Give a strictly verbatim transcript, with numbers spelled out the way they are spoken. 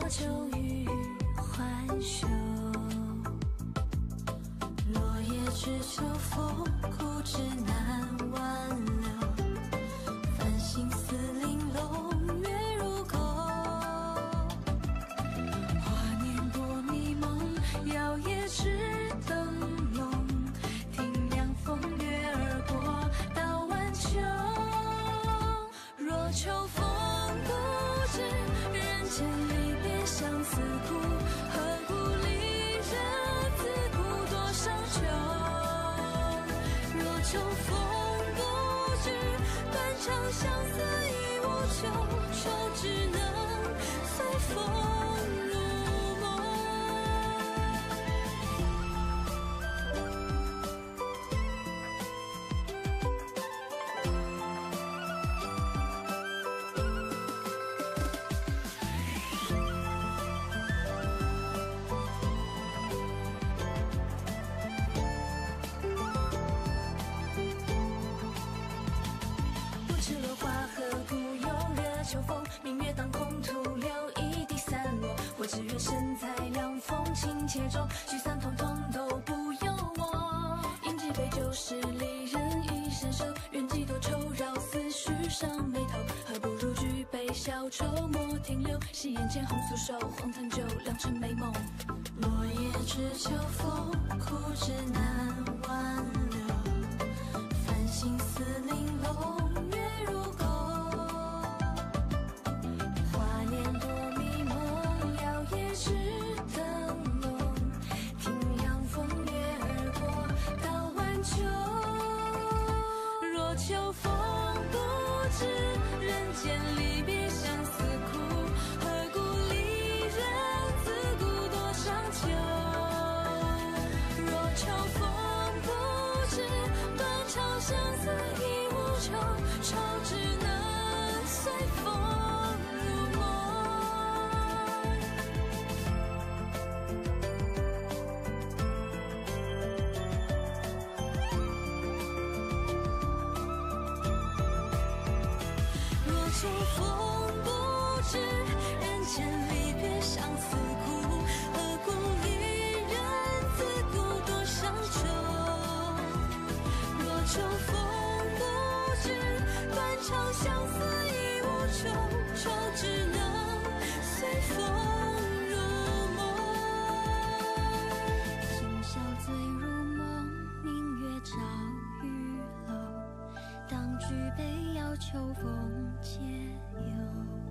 秋雨还休，落叶知秋风，枯枝难挽留。繁星似玲珑，月如钩。华年多迷梦，摇曳至灯笼。听凉风掠而过，到晚秋。若秋风不知，人间离别相思苦，何故离人自顾多伤秋？若秋风不知，断肠相思已无求，愁只能随风入梦。不知落花何故有热秋风，明月当空，徒留一地散落。我只愿身在凉风，情切中，聚散统统都不由我。饮几杯酒，十里人一伸手，愿几多愁绕思绪上眉头。何不如举杯消愁，莫停留。夕颜间红素手，荒唐酒酿成美梦。落叶知秋风，枯枝难挽留。繁星似玲珑，月如钩。华年多迷梦，摇曳至灯笼。听凉风掠而过，到晚秋。若秋风不知，人间离别相思苦，何故离人自顾多伤秋？若秋风不知，断肠相思已无求，愁只能随风入梦。若秋风不知，人间离别相思苦，何故离人自顾多伤秋？若秋风不知，断肠相思已无求，愁只能随风入梦。今宵醉如梦，明月照玉楼。当举杯邀秋风解忧。